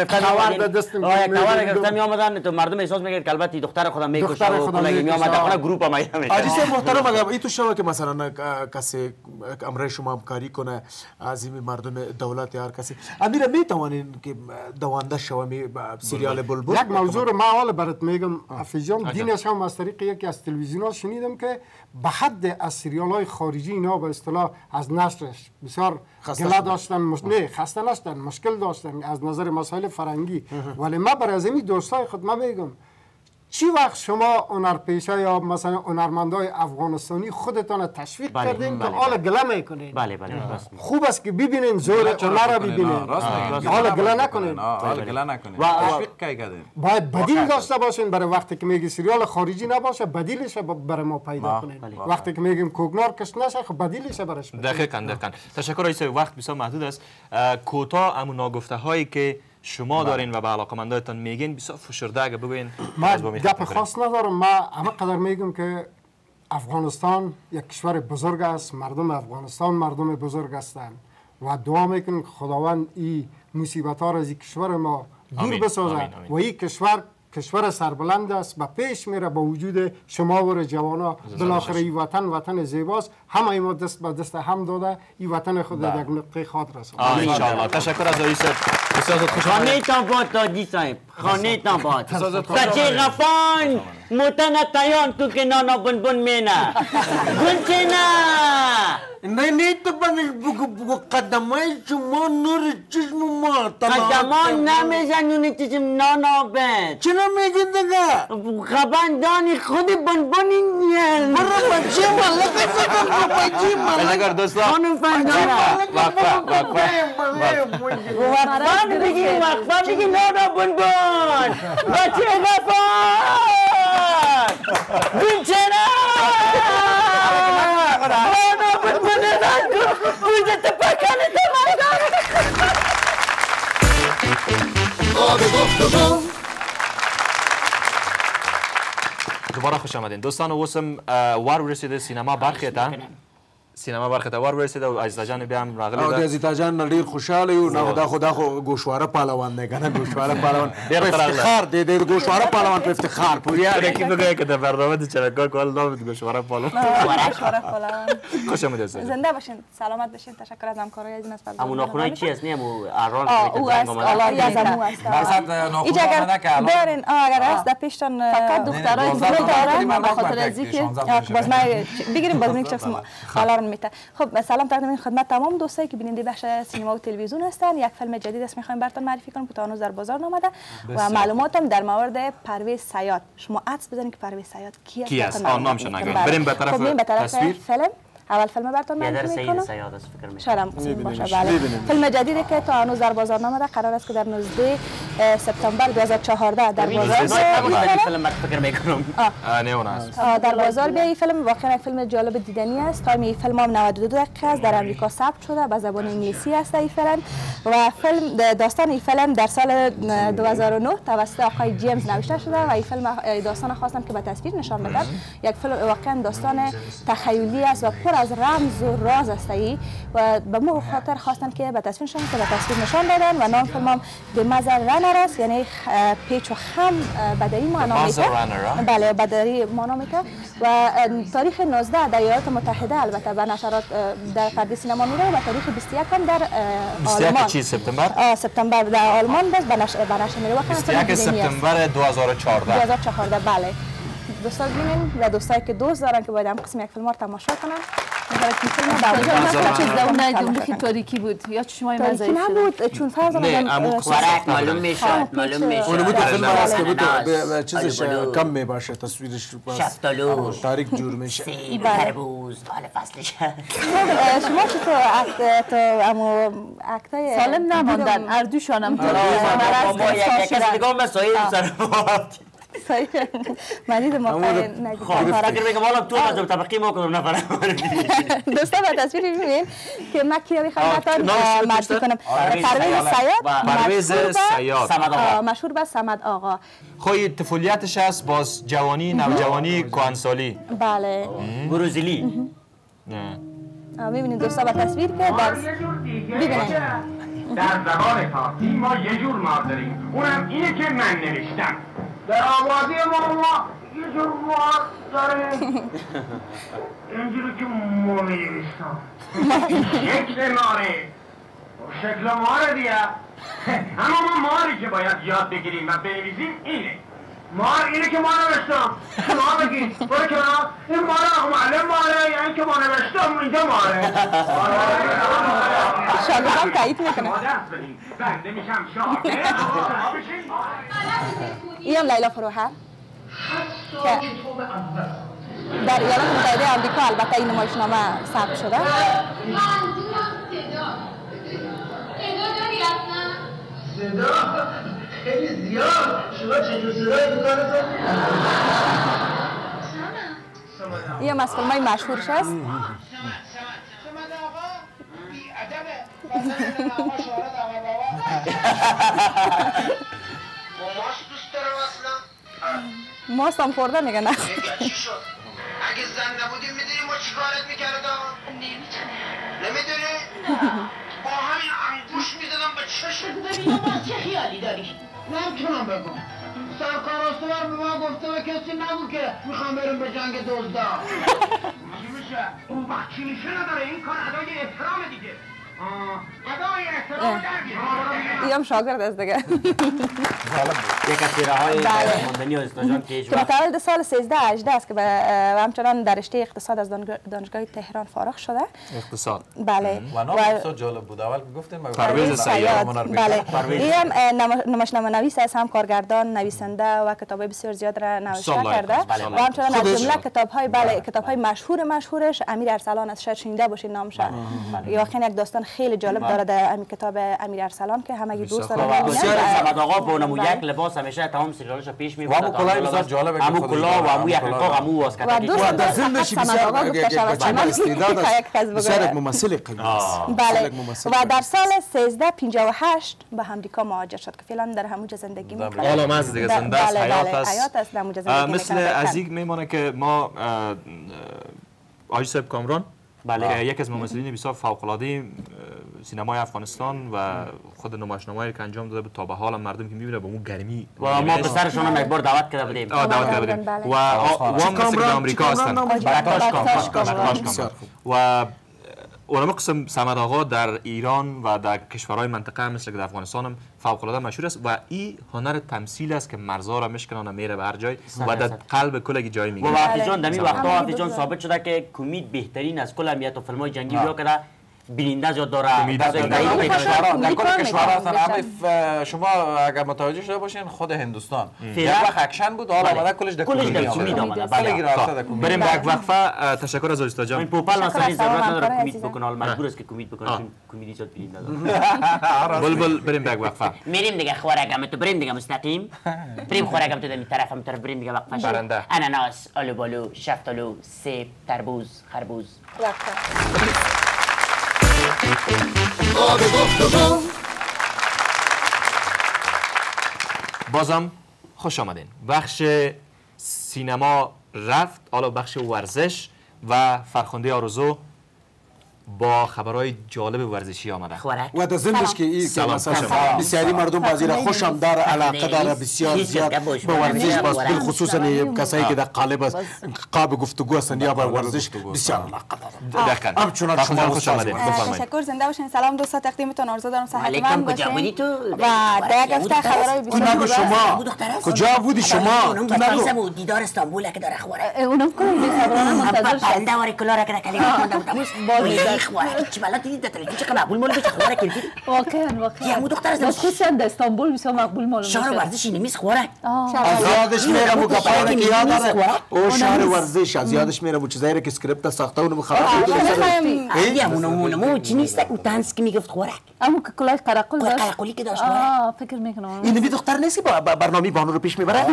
[SPEAKER 3] گرفتن می آمدن تو مردم احساس می‌کرد که البته دختر خودم میکشه و کلاگی می آمد خونه گروپ هم میاد.
[SPEAKER 5] عزیز محترم اگر این تو شما که مثلا کسی امر شما همکاری کنه از این مردم دولت یا هر کسی امیر میتوانین که دوانده شومی سریال بلبل؟
[SPEAKER 6] یک موضوع ما حالا برات میگم افیجان دینش هم از طریق یکی از تلویزیون‌ها شنیدم که به حد از سریال‌های خارجی اینا به اصطلاح از نشرش بسیار گله داشتن، نه خسته نشدن، مشکل داشتن از نظر مسائل فرنگی. ولی ما برای از این دوستای خود ما میگم چی وقت شما هنرپیشه یا مثلا هنرمندای افغانستانی خودتان تشویق کردین که حالا گله میکنین؟
[SPEAKER 3] بله
[SPEAKER 6] خوب است که ببینین زور هنر را ببینین، حالا گله نکنین.
[SPEAKER 2] تشویق کی کردین؟
[SPEAKER 6] باید بدیل داشته باشین برای وقتی که میگی سریال خارجی نباشه بدیلش برای ما پیدا کنین. وقتی که میگیم کوگنار کش نشه خب بدیلش برش.
[SPEAKER 1] دقیقاً. تشکر رئیس، وقت بسیار محدود است. کوتاه اما ناگفته هایی که شما دارین و به علاقمندایتان میگین بسیار فشرده اگه بگوین.
[SPEAKER 6] ما گپ خاص ندارم، ما همه قدر میگم که افغانستان یک کشور بزرگ است، مردم افغانستان مردم بزرگ هستند و دعا میکنم خداوند این مصیبت ها را از این کشور ما دور بسازد و این کشور سربلند است و پیش میره با وجود شما و جوانا. بالاخره این وطن زیباست، همه ما دست به دست هم داده این وطن خود در یک نقطه خاطر رساند.
[SPEAKER 1] ان شاء الله. تشکر از رئیس. بسیار خوش آمدید.
[SPEAKER 3] خانه تان باد دادی صاحب، خانه تان باد. بچه غفان موتن تایان تو که نانا بن مینا گنچه نه
[SPEAKER 5] نه تو بگو قدمای شما نور چشم ما
[SPEAKER 3] قدمان نمیزنونی چشم نانا بند.
[SPEAKER 5] چرا میگی دیگه؟
[SPEAKER 3] خبندانی خود بنبونی نیل
[SPEAKER 5] برو بچه ملکه سکن بچه
[SPEAKER 1] ملکه دوستان
[SPEAKER 3] خانم فندانا وقفه بگی نانا بنبون بچه غفان گنچه نه نانا بنبون نگو بوزت پکنه تمام.
[SPEAKER 1] دوباره خوش آمدین دوستان. وسم وار رسیده سینما برخی تا سینما برخی تا وار رسیده و عزیزا جان بیام راغلی
[SPEAKER 5] ده عزیزا جان ډیر خوشاله یو نو خدا خو گوشواره پهلوان نه کنه گوشواره پهلوان افتخار دې گوشواره پهلوان په افتخار پوریا
[SPEAKER 1] کی بگه که در برنامه د چرکار کول نام گوشواره پهلوان.
[SPEAKER 7] گوشواره پهلوان.
[SPEAKER 1] خوش آمدید.
[SPEAKER 7] زنده باشین، سلامت باشین. تشکر از همکارای عزیز از
[SPEAKER 3] همون ناخونای چی است؟ نیم اران
[SPEAKER 7] او است آلاری از امو است. اینجا اگر دارین اگر است در پیشتان
[SPEAKER 4] فقط دخترای بزرگ دارن به خاطر از اینکه
[SPEAKER 7] باز ما بگیریم باز میگم شخص حالا میته. خب سلام تقدیم خدمت تمام دوستایی که بیننده بخش سینما و تلویزیون هستن. یک فیلم جدید است میخوایم براتون معرفی کنم که تا هنوز در بازار نامده و معلوماتم در مورد پرویز صیاد. شما حدس بزنید که پرویز صیاد کی است؟
[SPEAKER 1] نامش نگید. بریم به طرف
[SPEAKER 7] تصویر. فیلم اول فیلم براتون معرفی میکنم. شرم باشه. بله. فیلم جدیدی که تا هنوز در بازار نامده، قرار است که در 19 سپتامبر 2014 در بازار
[SPEAKER 3] فیلم فکر میکنم
[SPEAKER 7] در بازار بیاید. فیلم واقعا یک فیلم جالب دیدنی است. تایم این فیلم هم 92 دقیقه است. در امریکا ثبت شده به زبان انگلیسی است این فیلم و فیلم داستان این فیلم در سال 2009 توسط آقای جیمز نوشته شده و این فیلم داستان خواستم که به تصویر نشان بدم. یک فیلم واقعا داستان تخیلی است و پر از رمز و راز است و به مو خاطر خواستن که به تصویر نشان که به تصویر نشان دادن و نام فیلم هم The Maze Runner است، یعنی پیچ و خم بدری معنا میده. بله بدری معنا میده و تاریخ 19 در ایالات متحده البته به نشرات در پرده سینما میره و تاریخ 21 هم در آلمان.
[SPEAKER 1] چی سپتامبر؟
[SPEAKER 7] سپتامبر در آلمان باز به نشر میره.
[SPEAKER 1] 21 سپتامبر
[SPEAKER 7] 2014 بله. دوستا ببینین و دوستایی که دوست دارن که باید هم قسم یک فیلم رو تماشا کنن.
[SPEAKER 4] مثلا تاریکی بود یا چشمای
[SPEAKER 7] تاریکی نبود چون فرض
[SPEAKER 3] معلوم میشد
[SPEAKER 5] اون بود فیلم است که بود چیزش کم میباشه تصویرش
[SPEAKER 3] شفتالو
[SPEAKER 5] تاریک جور میشه
[SPEAKER 3] تربوز حال فصلش.
[SPEAKER 7] شما چطور امو اکتای
[SPEAKER 4] سالم نماندن اردوشانم
[SPEAKER 3] ما یک کس دیگه مسائل سر
[SPEAKER 7] مریض موقع
[SPEAKER 3] فکر میکنم حالا تو از طبقی ما کدوم نفر
[SPEAKER 7] دوستا به تصویر ببینید که من کیا میخوام معرفی کنم. پرویز صیاد مشهور به صمد آقا.
[SPEAKER 1] خوی طفولیتش است باز جوانی نوجوانی کهنسالی.
[SPEAKER 7] بله
[SPEAKER 3] بروزیلی.
[SPEAKER 7] میبینید دوستا به تصویر که در ببینید
[SPEAKER 8] در زبان فارسی ما یه جور مار داریم، اونم اینه که من نوشتم. در آبادی ما یه جور مار داریم، اینجوری که ما می‌نویسم. شکل ماره، شکل ماره دیگه. اما ما ماری که باید یاد بگیریم و بنویسیم اینه. مار اینه که ما نوشتم. شما بگید برو کنار این ماره معلم ماره یعنی که ما نوشتم اینجا ماره.
[SPEAKER 7] شاگردان تایید میکنه.
[SPEAKER 8] بنده میشم شاگرد.
[SPEAKER 7] اینم لیلا فروهر که در ایالات متحده آمریکا البته این نمایشنامه ثبت شده.
[SPEAKER 8] صدا خیلی زیاد. شما چجور صدایی میکنه؟
[SPEAKER 7] این هم از فیلمای مشهورش هست.
[SPEAKER 8] سمد آقا بی ادبه آقا شهرت آقا بابا ماش دوست دارم اصلا.
[SPEAKER 7] ماست هم خورده میگه نه.
[SPEAKER 8] چی شد؟ اگه زن نبودیم میدونی ما چی کارت میکردم؟ نمیدونی؟ با همین انگوش میدادم به چشم.
[SPEAKER 9] ببینم باز چه خیالی داری؟
[SPEAKER 8] نمیتونم بگم. سرکار استوار به ما گفته و کسی نگو که میخوام بریم به جنگ دزدا. مگه میشه؟ اون وقت کلیشه نداره، این کار ادای احترام دیگه. ادای احترام در
[SPEAKER 7] این هم شاگرد است دیگه.
[SPEAKER 3] یک از تیره‌های ماندنی و استاجان که
[SPEAKER 7] که متولد سال 1318 است که و همچنان در رشته اقتصاد از دانشگاه تهران فارغ شده.
[SPEAKER 1] اقتصاد.
[SPEAKER 7] بله.
[SPEAKER 2] و نام اقتصاد جالب بود. اول که گفتیم
[SPEAKER 7] پرویز صیاد. بله. این هم نمایشنامه نویس است، هم کارگردان، نویسنده و کتاب‌های بسیار زیاد را نوشته کرده. و همچنان از جمله کتاب‌های مشهورش امیر ارسلان است. شاید شنیده باشید نامش. واقعا یک داستان خیلی جالب داره در این کتاب امیر ارسلان که همه دوست دارن.
[SPEAKER 3] صمد آقا با نمو یک لباس همیشه تمام سریالش پیش میبرد.
[SPEAKER 2] و کلاه بسیار جالبه.
[SPEAKER 3] همون کلاه و همون یک نقاب همون واسکتکی.
[SPEAKER 7] و در ضمنش بسیار
[SPEAKER 5] استعداد بسیار ممثل قوی است.
[SPEAKER 7] بله. و در سال 1358 به امریکا مهاجر شد که فعلا در همونجا زندگی میکنه.
[SPEAKER 1] حالا ماست دیگه زنده است،
[SPEAKER 7] حیات است در همونجا زندگی
[SPEAKER 1] مثل از این میمونه که ما آقای صاحب کامران که یک از ممثلین بسیار فوق‌العاده سینمای افغانستان و خود نمایشنامه‌ای که انجام داده بود تا به حال مردم که می‌بینه با اون گرمی
[SPEAKER 3] و ما پسرشون هم یک بار دعوت کرده بودیم.
[SPEAKER 1] دعوت کرده بودیم و هم مثل آمریکا هستن. و اونم قسم صمد آقا در ایران و در کشورهای منطقه هم مثل که در افغانستان هم فوق العاده مشهور است و این هنر تمثیل است که مرزا را میشکنه میره به هر جای و در قلب کل جای میگیره.
[SPEAKER 3] و حافظ جان دمی وقتا حافظ جان ثابت شده که کمید بهترین از کل اهمیت و فیلم‌های جنگی بیا کرده بیننده زیاد داره. در
[SPEAKER 2] کل کشورها هستن. شما اگر متوجه شده باشین خود هندوستان یک وقت اکشن بود حالا آمده کلش در کمید آمده.
[SPEAKER 1] بریم به یک وقفه. تشکر از استاد جان.
[SPEAKER 3] پوپل ناصری ضرورت نداره کمید بکنه، مجبور است که کمید بکنه چون کمدی زیاد بیننده داره.
[SPEAKER 1] بلبل بریم به یک وقفه.
[SPEAKER 3] میریم دیگه خوراکم تو بریم دیگه مستقیم. بریم خوراکم تو دمی طرفم طرف بریم دیگه وقفه.
[SPEAKER 1] برنده.
[SPEAKER 3] اناناس، آلوبالو، شفتالو، سیب، تربوز، خربوز.
[SPEAKER 1] بازم خوش آمدین. بخش سینما رفت، حالا بخش ورزش و فرخنده آرزو با خبرهای جالب ورزشی آمده.
[SPEAKER 5] و در ضمنش که این که مثلا بسیاری مردم بعضی را خوشم داره، علاقه داره بسیار زیاد به ورزش، باز بالخصوص کسایی که در قالب است قاب گفتگو هستند یا بر ورزش بسیار علاقه دارند. همچنان شما خوش آمدید. بفرمایید.
[SPEAKER 7] تشکر. زنده باشین. سلام دوستا، تقدیمتون آرزو دارم صحتمند باشین.
[SPEAKER 3] کجا بودی تو؟
[SPEAKER 7] و در یک هفته خبرهای بسیار
[SPEAKER 5] نگو شما کجا بودی شما؟
[SPEAKER 3] تو نگو دیدار استانبول که داره خوره.
[SPEAKER 4] اونم کنم بخبرانه منتظر شد.
[SPEAKER 3] پرنده واری کلاره که کلیمات مونده بود. خواره چی بلد دیدی در تلویزیون چقدر مقبول مال بشه خواره کردی.
[SPEAKER 4] واقعا
[SPEAKER 3] همون دختر است.
[SPEAKER 4] خصوصا در استانبول بسیار مقبول معلوم میشه.
[SPEAKER 3] شهر ورزش نمیز خوره.
[SPEAKER 5] از یادش میره مو گپایی که یاد داره. او شهر ورزش از یادش میره مو چیزایی که اسکریپت ساخته اونم خراب
[SPEAKER 3] کرده. همون چی نیست که تانس که میگفت خوره.
[SPEAKER 4] همون که کلاه قرقل داشت.
[SPEAKER 3] قرقلی که داشت خوره.
[SPEAKER 4] فکر میکنم.
[SPEAKER 5] این می دختر نیستی با برنامه بانو رو پیش میبره.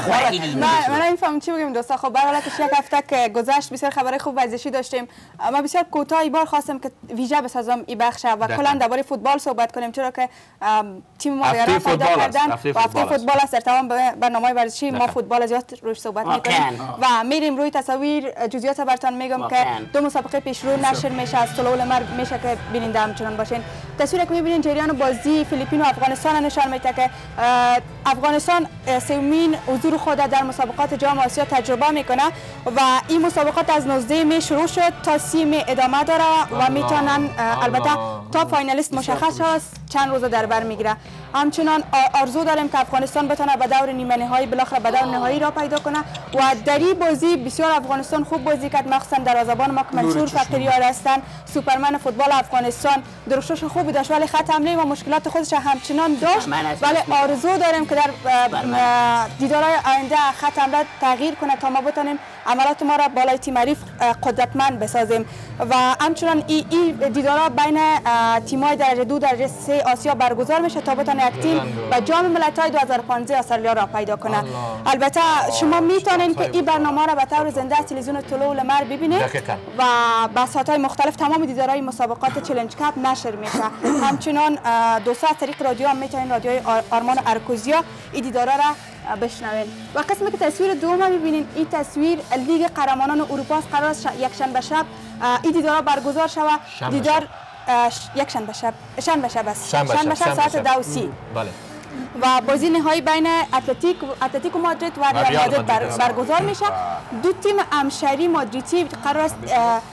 [SPEAKER 7] من نمیفهمم چی بگم دوستا. خب برای حالتش یک هفته که گذشت بسیار خبرهای خوب ورزشی داشتیم. ما بسیار کوتاه بار خواستم که ویژه بسازم این بخش و کلا درباره فوتبال صحبت کنیم، چرا که تیم ما یارا پیدا کردن و هفته فوتبال است. در تمام برنامه‌های ورزشی ما فوتبال زیاد روش صحبت می‌کنیم و میریم روی تصاویر جزئیات براتون میگم که دو مسابقه پیش رو نشر میشه از طلوع المر میشه که بیننده همچنان باشین. تصویری که می‌بینین جریان بازی فیلیپین و افغانستان نشان میده که افغانستان سومین حضور خود در مسابقات جام آسیا تجربه میکنه و این مسابقات از 19 می شروع شد تا 30 می ادامه داره و میتونن البته تا فاینالیست مشخص است چند روز در بر میگیره. همچنان آرزو داریم که افغانستان بتونه به دور نیمه نهایی بالاخره به دور نهایی را پیدا کنه و در این بازی بسیار افغانستان خوب بازی کرد، مخصوصا دروازه‌بان ما که منصور فقیریار هستن سوپرمن فوتبال افغانستان درشش خوبی داشت ولی خط حمله و مشکلات خودش همچنان داشت، ولی آرزو داریم که در دیدارهای آینده خط حمله تغییر کنه تا ما بتونیم عملات ما را بالای تیم حریف قدرتمند بسازیم و همچنان این دیدارها بین تیم‌های درجه 2 درجه 3 آسیا برگزار میشه تا بتونه یک تیم به جام ملت‌های 2015 استرالیا را پیدا کنه. البته شما میتونین که این برنامه را به طور زنده از تلویزیون طلوع المر ببینید و به ساعت‌های مختلف تمام دیدارهای مسابقات چالش کاپ نشر میشه. همچنان دوستا از طریق رادیو هم میتونین رادیوی آرمان ارکوزیا این دیدارها را بشنوین. و قسمی که تصویر دوم میبینین این تصویر لیگ قهرمانان اروپا است. قرار است یک شنبه شب این دیدارها برگزار شود. دیدار یک شنبه شب است. شنبه شب ساعت 2:30.
[SPEAKER 1] بله.
[SPEAKER 7] و بازی نهایی بین اتلتیکو مادرید و ریال مادرید برگزار میشه. دو تیم همشهری مادریدی قرار است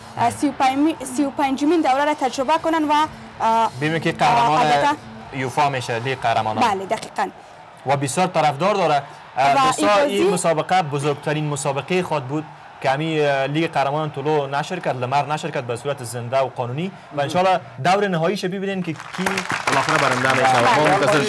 [SPEAKER 7] 35مین دوره را تجربه کنن و
[SPEAKER 1] ببینید که قهرمان یوفا میشه لیگ قهرمانان.
[SPEAKER 7] بله دقیقاً.
[SPEAKER 1] و بسیار طرفدار داره. دوستا این مسابقه بزرگترین مسابقه خود بود که همی لیگ قهرمانان طلوع نشر کرد، لمر نشر کرد به صورت زنده و قانونی و ان شاءالله دور نهاییش ببینین که کی بالاخره برنده میشه. منتظر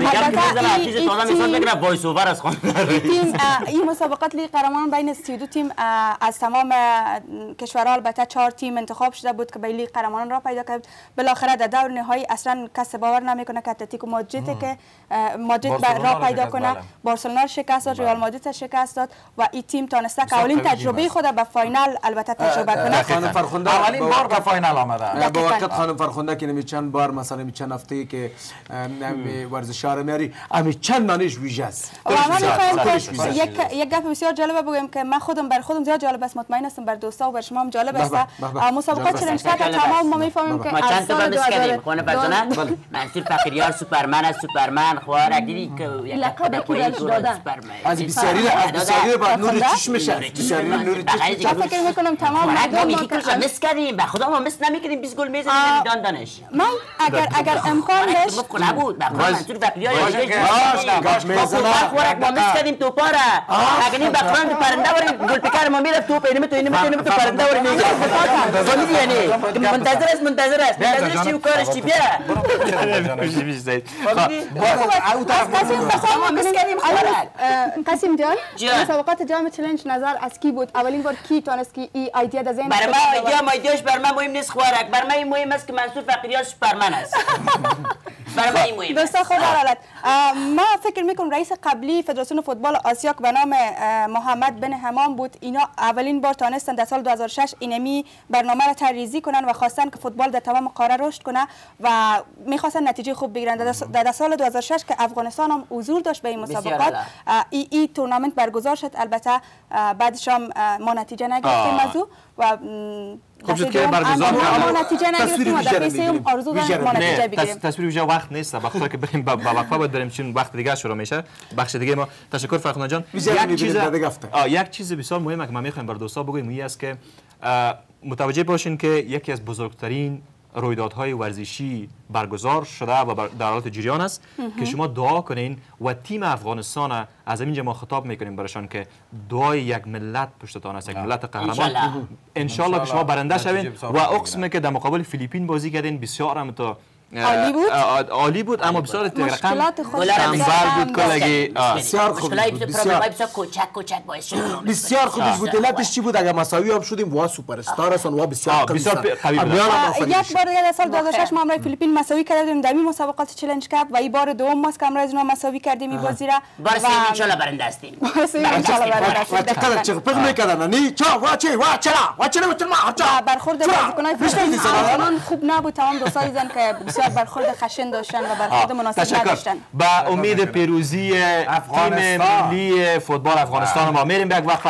[SPEAKER 7] این مسابقات لیگ قهرمانان بین 32 تیم از تمام کشورها البته 4 تیم انتخاب شده بود که به لیگ قهرمانان را پیدا کرد. بالاخره در دور نهایی اصلا کس باور نمیکنه که اتلتیکو مادرید که مادرید را پیدا کنه، بارسلونا شکست داد، ریال مادرید شکست داد و این تیم تونسته که اولین تجربه خود به فاینال البته تجربه کنه.
[SPEAKER 5] خانم فرخنده
[SPEAKER 2] اولین بار به فاینال آمده.
[SPEAKER 5] با وقت خانم فرخنده که نمی چند بار مثلا چند هفته که ورزشکار میاری امی چند مانیش ویژه است.
[SPEAKER 7] و من میخوایم یک گپ بسیار جالب بگم که من خودم بر خودم زیاد جالب است، مطمئن هستم بر دوستا و بر شما هم جالب است. مسابقات چالش کاپ تمام ما میفهمیم که
[SPEAKER 3] چند تا بند کردیم خانه پرسونل منصور فقیریار سوپرمن است، سوپرمن خوار دیدی که
[SPEAKER 4] لقب کی دادن
[SPEAKER 5] از بسیاری بعد نور چشمش است. بسیاری نور
[SPEAKER 7] من فکر میکنم تمام مردم
[SPEAKER 3] ما فکرش مس کردیم به خدا ما مس نمیکنیم 20 گل میزنیم دانش
[SPEAKER 7] من اگر امکان داشت
[SPEAKER 3] مفکر نبود به خدا منظور فقریای
[SPEAKER 5] باش
[SPEAKER 3] ما مس کردیم توپاره اگر این بقران پرنده وری گل پیکر ما میره توپ اینم تو پرنده وری میگه فهمیدی یعنی منتظر است چی کارش چی بیاره
[SPEAKER 7] قاسم جان مسابقات جام چالش نظر از کی بود؟ اولین بار کی تونست که این ایده در ذهن
[SPEAKER 3] برای ما ایدهش برای من مهم نیست خوارک برای من مهم است که منصور فقیریان سوپرمن است برای من این مهم
[SPEAKER 7] دوستا خدا حالت ما فکر میکنم رئیس قبلی فدراسیون فوتبال آسیا که به نام محمد بن حمام بود اینا اولین بار تونستن در سال 2006 اینمی برنامه را طرحریزی کنن و خواستن که فوتبال در تمام قاره رشد کنه و میخواستن نتیجه خوب بگیرن در سال 2006 که افغانستان هم حضور داشت به این مسابقات این تورنمنت برگزار شد البته بعدش هم ما نتیجه نگرفتیم موضوع و
[SPEAKER 1] خب شد که برگزار
[SPEAKER 7] ما نتیجه نگرفتیم و در پیسیم آرزو داریم ما نتیجه بگیریم
[SPEAKER 1] تصویر ویژه وقت نیست بخاطر که بریم با وقفه باید بریم چون وقت دیگه شروع میشه بخش دیگه ما تشکر فرخنده جان یک چیز بسیار مهمه که ما میخوایم بر دوستا بگویم این است که متوجه باشین که یکی از بزرگترین رویدادهای ورزشی برگزار شده و در حالت جریان است که شما دعا کنین و تیم افغانستان از اینجا ما خطاب میکنیم برایشان که دعای یک ملت پشتتان است یک ملت قهرمان ان شاء الله که شما برنده شوین و اقسم که در مقابل فیلیپین بازی کردین بسیار هم تو عالی بود اما بسیار
[SPEAKER 7] مشکلات خود
[SPEAKER 1] تنبل بود کلگی
[SPEAKER 5] بسیار خوب بسیار خوب بود علتش چی بود اگر مساوی هم شدیم وا سوپر استار هستن وا بسیار قوی
[SPEAKER 7] یک بار در سال 2006 ما امرای فیلیپین مساوی کردیم در این مسابقات چالش کپ و این بار دوم ما که امرای اینا مساوی کردیم این بازی را
[SPEAKER 3] بار سوم ان شاء الله برنده هستیم
[SPEAKER 5] چقدر چقدر میکردن نه چا وا چلا
[SPEAKER 7] برخورد بازیکنان فیلیپین خوب نبود تمام دوستان دیدن که بسیار برخورد خشن داشتن و برخورد مناسب نداشتن
[SPEAKER 1] با امید پیروزی تیم ملی فوتبال افغانستان ما میریم به یک وقفه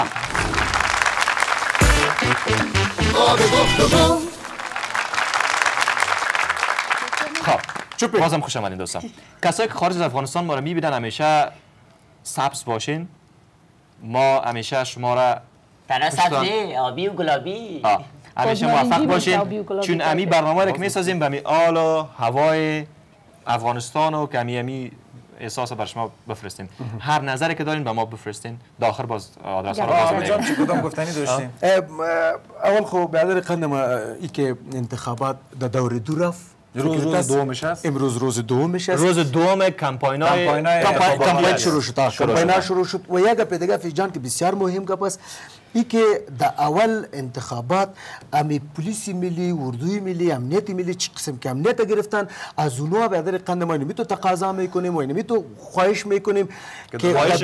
[SPEAKER 1] خب بازم خوش آمدین دوستان کسایی که خارج از افغانستان ما رو میبینن همیشه سبز باشین ما همیشه شما را
[SPEAKER 3] تنها سبزی آبی و گلابی
[SPEAKER 1] همیشه موفق باشین چون امی برنامه را که میسازیم به می آل و هوای افغانستان و که امی احساس بر شما بفرستین هر نظری که دارین به ما بفرستین داخل باز آدرس ها رو باز
[SPEAKER 2] میگم چه کدام گفتنی داشتین
[SPEAKER 5] اول خب بعد قدم ای که انتخابات در دور دو رفت
[SPEAKER 2] روز دومش است
[SPEAKER 5] امروز روز دومش است
[SPEAKER 1] روز دوم کمپاین
[SPEAKER 5] شروع شد کمپاین شروع شد و یک پیدگاه فیجان که بسیار مهم گپ است ای که در اول انتخابات امی پلیس ملی اردوی ملی امنیت ملی چه قسم که امنیت گرفتن از اونها به در قند ما نمیتو تقاضا میکنیم و نمیتو خواهش میکنیم که در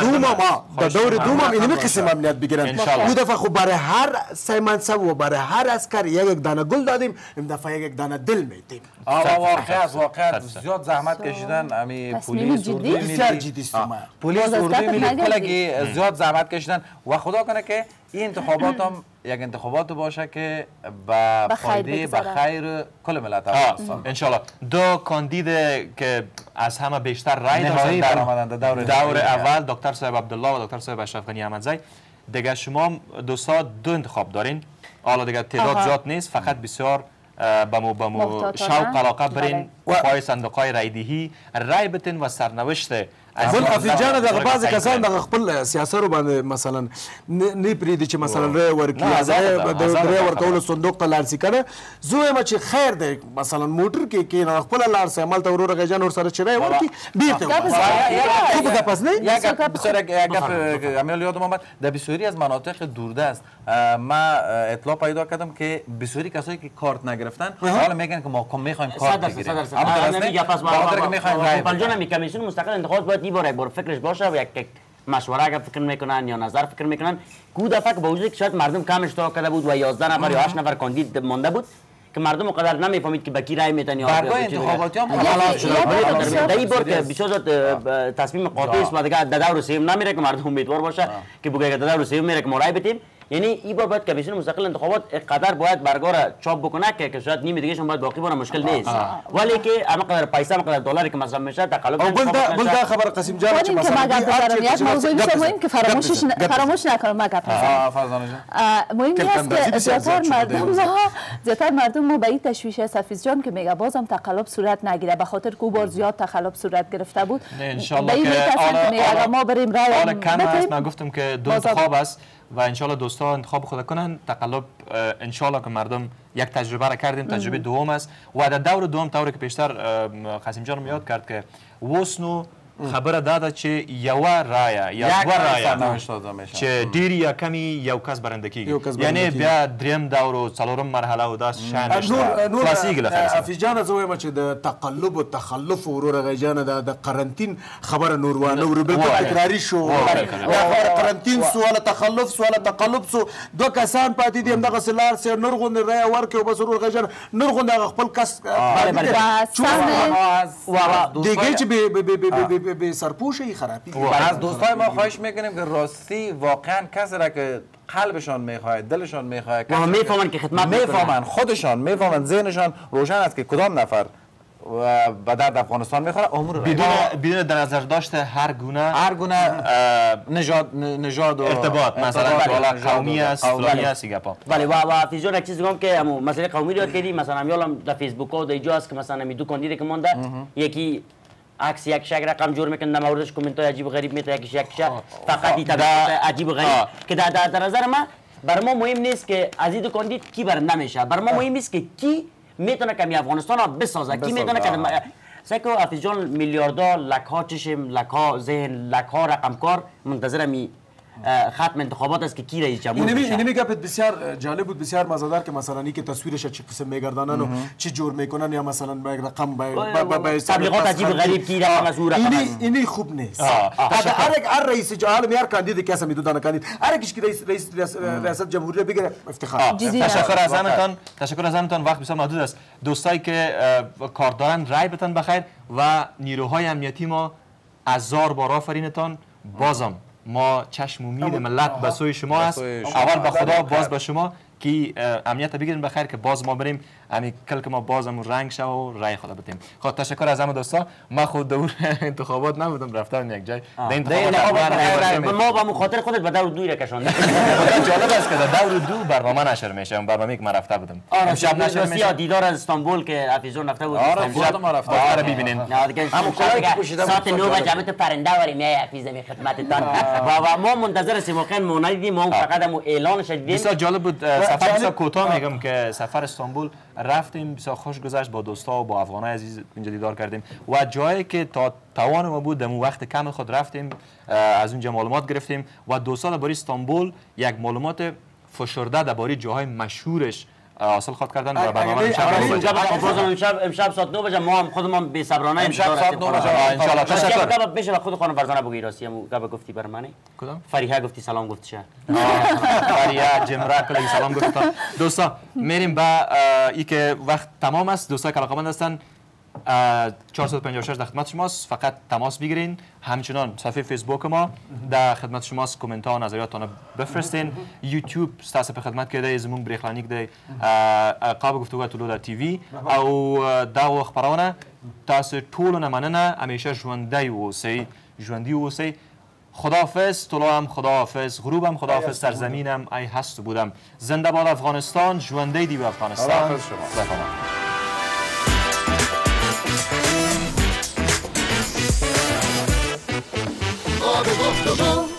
[SPEAKER 5] دور دوم اینمی قسم امنیت بگیرن این دفعه خب برای هر سیمنسب و برای هر اسکر یک دانه گل دادیم این دفعه یک دانه دل میدیم
[SPEAKER 2] واقعا زیاد زحمت کشیدن امی پلیس اردوی ملی
[SPEAKER 5] بسیار جدی است
[SPEAKER 2] پلیس اردوی ملی کلگی زیاد زحمت کشیدن و خدا کنه که این انتخابات هم یک انتخابات باشه که به فایده به خیر کل ملت افغانستان
[SPEAKER 1] ان شاء الله دو کاندید که از همه بیشتر رای داشتن در دور اول دکتر صاحب عبدالله و دکتر صاحب اشرف غنی احمدزی دیگه شما دوستا دو انتخاب دارین حالا دیگه تعداد زیاد نیست فقط بسیار بمو شوق علاقه برین پای صندوق‌های رایدهی رای بتین و سرنوشت
[SPEAKER 5] گل افیجان دغه بعض کسان دغه خپل سیاست رو باندې مثلا نه پریدي چې مثلا رای ورکی از رای ورکول صندوق ته لارسي کنه زه ما چې خیر دی مثلا موټر کې کې نه خپل لارسي عمل ته ورور غجان ور سره چرای ورکی بیرته خوب ده پس نه
[SPEAKER 2] یک بسیار یک عمل یادم اومد در بسیاری از مناطق دوردست ما اطلاع پیدا کردم که بسیاری کسایی که کارت نگرفتن حالا میگن که ما میخوایم کارت بگیریم اما نمیگه پس ما میخوایم رای بدیم
[SPEAKER 3] کمیسیون مستقل انتخابات باید یک بار فکرش باشه و یک مشوره اگر فکر میکنن یا نظر فکر میکنن کو دفعه که با وجودی که شاید مردم کم اشتراک کرده بود و 11 نفر یا 8 نفر کاندید مونده بود که مردم قدر نمیفهمید که به کی رای میدن یا
[SPEAKER 2] برگاه انتخاباتی هم خلاص شده
[SPEAKER 3] در این بار که بسیار تصمیم قاطع است و دیگه در دور سوم نمیره که مردم امیدوار باشه که بگه در دور سوم میره که ما رای بدیم یعنی این باید کمیسیون مستقل انتخابات قدر باید برگار چاپ بکنه که شاید نیمه دیگه شون باید باقی بونه مشکل نیست ولی که اما قدر پیسه اما قدر دلاری که مصرف میشه تقلب
[SPEAKER 5] بل دا خبر قاسم جان
[SPEAKER 4] که مثلا یک موضوع مهم که فراموش نکنم ما گپ
[SPEAKER 2] فرزانه جان
[SPEAKER 4] مهم است که زیادتر مردم ما به این تشویش است حفیظ جان که میگه بازم تقلب صورت نگیره به خاطر که بار زیاد تقلب صورت گرفته بود
[SPEAKER 1] ان شاء الله که
[SPEAKER 4] ما بریم رای
[SPEAKER 1] کم است من گفتم که دو انتخاب است و ان شاء الله دوستا انتخاب خود کنن تقلب ان شاء الله که مردم یک تجربه را کردیم تجربه دوم است و در دور دوم طوری که پیشتر قاسم جان یاد کرد که وسنو خبر داده چې یو رایه یا دو رایه چې ډیر یا کمی یو کس برنده کیږي یعنی بیا دریم دور او څلورم مرحله او دا شان خلاصیږي لخر
[SPEAKER 5] حفیظ جان زه وایم چې د تقلب او تخلف ورور غیجانه د قرنطین خبره نوروانه ور بل تکراری شو قرنطین سوال تخلف سوال تقلب سو دو کسان پاتې دي دغه سلار سره نورغون رای ورکه او بس ورور غیجانه نورغون د خپل کس دیگه چې به سرپوشی خرابی
[SPEAKER 2] از دوستای ما خواهش میکنیم که راستی واقعا کسی را که قلبشان میخواد دلشان میخواد
[SPEAKER 3] و میفهمن که خدمت
[SPEAKER 2] میفهمن خودشان میفهمن ذهنشان روشن است که کدام نفر و به درد افغانستان میخوره امور
[SPEAKER 1] بدون در نظر داشته هر گونه
[SPEAKER 2] نژاد و
[SPEAKER 1] ارتباط مثلا قومی است فلانی است گپا
[SPEAKER 3] بله و فیزیون یک چیز میگم که مسئله قومی رو یاد کردی مثلا میالم در فیسبوک و در اینجا است که مثلا می دو کاندید که مونده یکی عکس یک شک رقم جور میکنه در موردش کامنت های عجیب و غریب میته یکی یک شک فقط این عجیب و غریب که در نظر من بر ما مهم نیست که از این دو کاندید کی برنده میشه بر ما مهم نیست که کی میتونه کمی افغانستان رو بسازه کی میتونه که سکو حفیظ جان میلیاردها لکها چشم لکها ذهن لکها رقمکار منتظر می ختم انتخابات است که کی رئیس جمهور میشه
[SPEAKER 5] اینمی گپت بسیار جالب بود بسیار مزه‌دار که مثلا اینکه تصویرش چه قسم میگردانن و چه جور میکنن یا مثلا با رقم با
[SPEAKER 3] تبلیغات عجیب غریب کی رقم از رقم
[SPEAKER 5] اینی خوب نیست هر رئیس جمهور هر کاندید کسی میدونن کاندید هر کسی رئیس ریاست جمهوری بگیره افتخار
[SPEAKER 1] تشکر از همتون وقت بسیار محدود است دوستایی که کار دارن رای بتن بخیر و نیروهای امنیتی ما هزار بار آفرینتان بازم ما چشم امید ملت به سوی شما است اول به خدا باز به شما که امنیت بگیرین بخیر که باز ما بریم همین کل که ما بازم رنگ شو و رای خدا بدیم خب تشکر از همه دوستا ما خود دور انتخابات نبودم رفتم یک جای
[SPEAKER 3] ما با مخاطر خودت به دور دوی کشوندیم
[SPEAKER 1] جالب است که در دور دو برنامه نشر میشه اون برنامه‌ای که ما رفته بودم
[SPEAKER 3] امشب نشر میشه دیدار از استانبول که حفیظون رفته بود
[SPEAKER 2] امشب ما رفتیم
[SPEAKER 1] آره ببینین
[SPEAKER 3] همون کاری که پوشیدم ساعت 9 بجه تو پرنده وریم حفیظ می خدمتتان و ما منتظر هستیم واقعا ما ندیدیم ما فقط هم اعلانش دیدیم
[SPEAKER 1] بسیار جالب بود سفر بسیار کوتاه میگم که سفر استانبول رفتیم بسیار خوش گذشت با دوستا و با افغانای عزیز اینجا دیدار کردیم و جایی که تا توان ما بود در وقت کم خود رفتیم از اونجا معلومات گرفتیم و دوستا درباره استانبول یک معلومات فشرده درباره جاهای مشهورش حاصل خواهد کردن و برنامه
[SPEAKER 3] امشب ساعت 9 بجه ما هم خودمان بی صبرانه
[SPEAKER 2] امشب ساعت 9 بجه
[SPEAKER 1] ان شاء الله تشکر
[SPEAKER 3] بشه و خود خانم فرزانه بگی راستی هم گپ گفتی بر منه
[SPEAKER 1] کدام
[SPEAKER 3] فریحه گفتی سلام گفت شه
[SPEAKER 1] فریحه جمره کلی سلام گفت دوستا میریم با ای که وقت تمام است دوستا که علاقه‌مند هستن 456 در خدمت شماست فقط تماس بگیرین همچنان صفحه فیسبوک ما در خدمت شماست کامنت ها و نظریاتتان بفرستین یوتیوب ستاسو په خدمت کې دی زموږ بریښنالیک دی قاب گفتگو طلوع در تیوی او دا خبرونه تاسو ټول نه مننه همیشه ژوندۍ اوسئ خداحافظ طلوعم خداحافظ غروبم خداحافظ سرزمینم ای هست بودم زنده باد افغانستان ژوندۍ دی افغانستان
[SPEAKER 10] خداحافظ شما